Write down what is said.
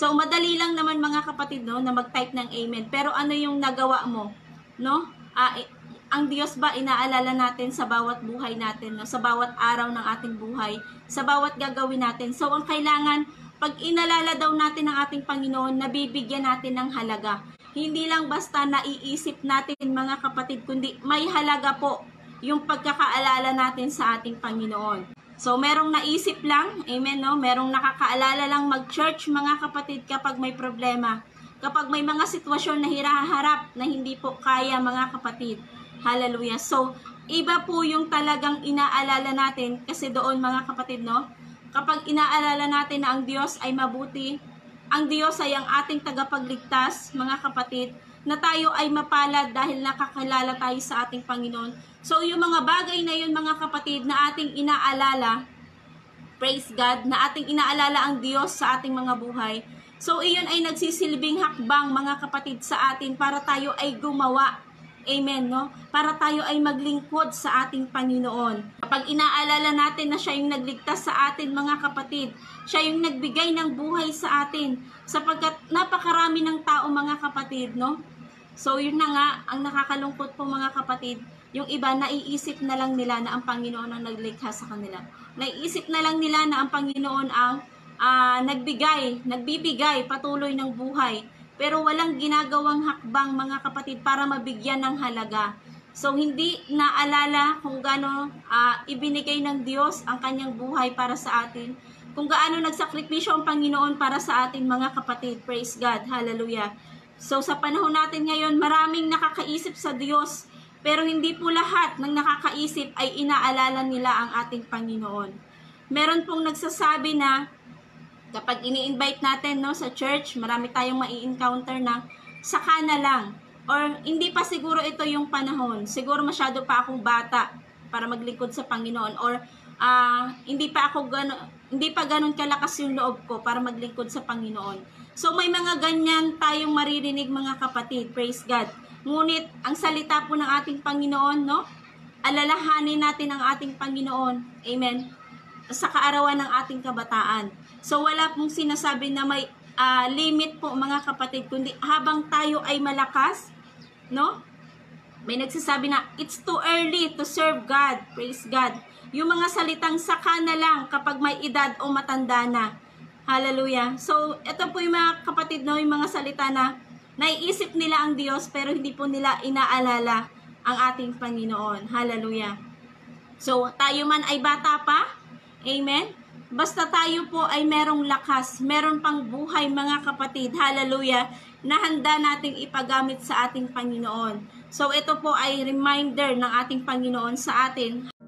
So, madali lang naman mga kapatid, no, na mag-type ng amen. Pero ano yung nagawa mo? No? Ang Diyos ba inaalala natin sa bawat buhay natin, no? Sa bawat araw ng ating buhay, sa bawat gagawin natin. So, ang kailangan, pag inalala daw natin ng ating Panginoon, nabibigyan natin ng halaga. Hindi lang basta naiisip natin mga kapatid, kundi may halaga po yung pagkakaalala natin sa ating Panginoon. So, merong naisip lang, amen, no? Merong nakakaalala lang mag-church mga kapatid kapag may problema. Kapag may mga sitwasyon na hiraharap na hindi po kaya mga kapatid. Hallelujah. So, iba po yung talagang inaalala natin kasi doon mga kapatid, no? Kapag inaalala natin na ang Diyos ay mabuti, ang Diyos ay ang ating tagapagligtas, mga kapatid, na tayo ay mapalad dahil nakakilala tayo sa ating Panginoon. So, yung mga bagay na yun, mga kapatid, na ating inaalala, praise God, na ating inaalala ang Diyos sa ating mga buhay. So, iyon ay nagsisilbing hakbang, mga kapatid, sa atin para tayo ay gumawa. Amen, no? Para tayo ay maglingkod sa ating Panginoon. Kapag inaalala natin na siya yung nagligtas sa atin, mga kapatid, siya yung nagbigay ng buhay sa atin, sapagkat napakarami ng tao, mga kapatid, no? So, yun na nga, ang nakakalungkot po, mga kapatid, yung iba, naiisip na lang nila na ang Panginoon ang naglikha sa kanila. Naiisip na lang nila na ang Panginoon ang nagbibigay patuloy ng buhay. Pero walang ginagawang hakbang, mga kapatid, para mabigyan ng halaga. So, hindi naalala kung gaano ibinigay ng Diyos ang kanyang buhay para sa atin. Kung gaano nagsakripisyo ang Panginoon para sa atin, mga kapatid. Praise God. Hallelujah. So, sa panahon natin ngayon, maraming nakakaisip sa Diyos. Pero hindi po lahat ng nakakaisip ay inaalala nila ang ating Panginoon. Meron pong nagsasabi na kapag ini-invite natin, no, sa church, marami tayong mai-encounter na saka na lang. Or hindi pa siguro ito yung panahon. Siguro masyado pa akong bata para maglingkod sa Panginoon. Or hindi pa ganun kalakas yung loob ko para maglingkod sa Panginoon. So may mga ganyan tayong maririnig, mga kapatid. Praise God. Ngunit ang salita po ng ating Panginoon, no? Alalahanin natin ang ating Panginoon. Amen. Sa kaarawan ng ating kabataan. So, wala pong sinasabi na may limit po, mga kapatid, kundi habang tayo ay malakas, no? May nagsasabi na, it's too early to serve God. Praise God. Yung mga salitang saka na lang kapag may edad o matanda na. Hallelujah. So, ito po yung mga kapatid, no? Yung mga salita na naiisip nila ang Diyos, pero hindi po nila inaalala ang ating Panginoon. Hallelujah. So, tayo man ay bata pa, amen? Basta tayo po ay merong lakas, meron pang buhay, mga kapatid, hallelujah, na handa nating ipagamit sa ating Panginoon. So ito po ay reminder ng ating Panginoon sa atin.